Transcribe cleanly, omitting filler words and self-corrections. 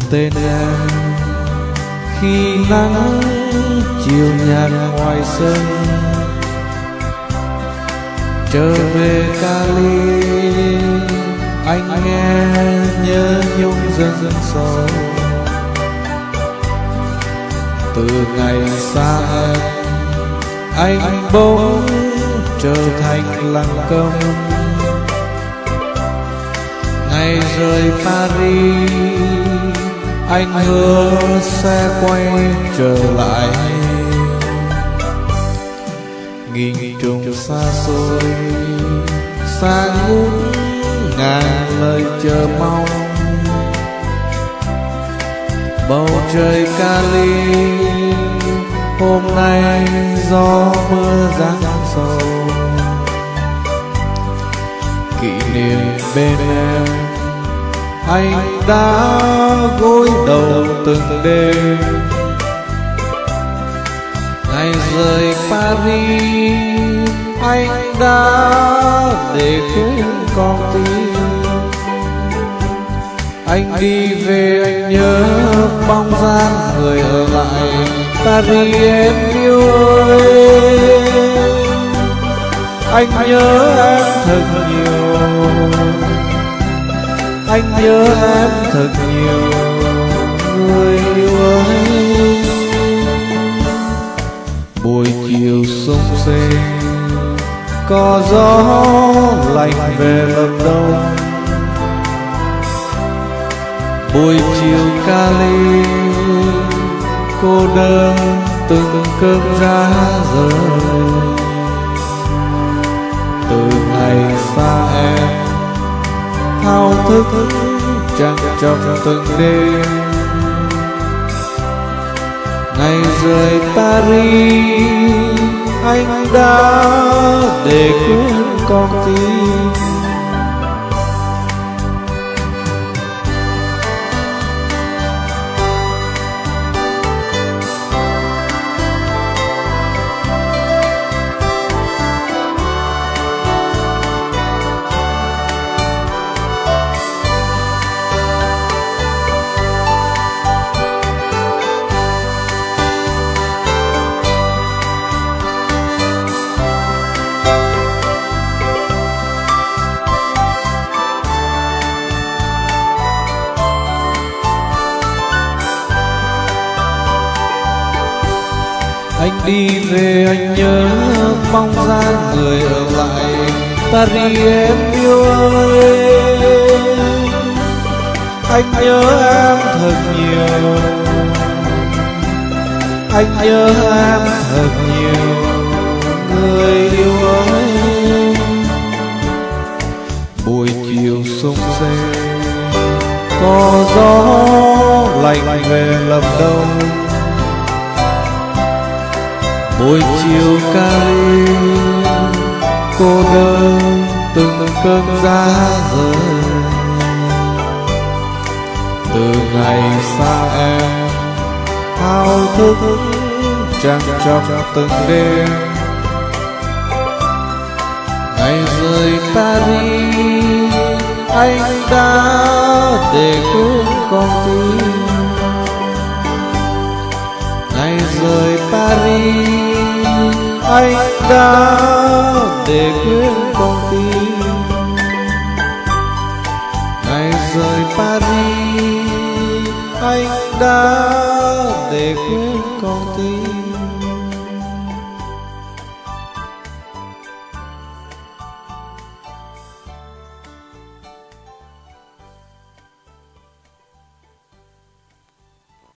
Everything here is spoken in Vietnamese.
tên em khi nắng chiều nhạt ngoài sân. Trở về Cali anh nghe nhớ nhung dâng sâu. Từ ngày xa em anh bỗng trở thành lặng câm. Ngày rời Paris anh hứa sẽ quay trở lại. Nghìn trùng xa xôi xa ngút ngàn lời chờ mong. Bầu trời Cali hôm nay gió mưa giăng sầu. Kỷ niệm bên em anh đã gối đầu từng đêm. Ngày rời Paris anh đã để quên con tim. Anh đi về anh nhớ bóng dáng người ở lại Paris em yêu ơi. Anh nhớ em thật nhiều, anh nhớ em thật nhiều người yêu ơi. Buổi chiều sông xê có gió lạnh về lập đông. Buổi chiều Cali cô đơn từng cơn giá rời. Từ ngày xa em thao thức trăng trong từng đêm. Ngày rời Paris anh đã để quên con tim. Anh đi về anh nhớ bóng dáng người ở lại Paris em yêu ơi. Anh nhớ em thật nhiều, anh nhớ em thật nhiều người yêu ơi. Buổi chiều sông xê có gió lạnh về lập đông. Buổi chiều Cali cô đơn từng cơn giá rời. Từ ngày xa em thao thức trăng trong từng đêm. Ngày rời Paris anh đã để quên con tim. Ngày rời Paris anh đã để quên con tim. Ngày rời Paris anh đã để quên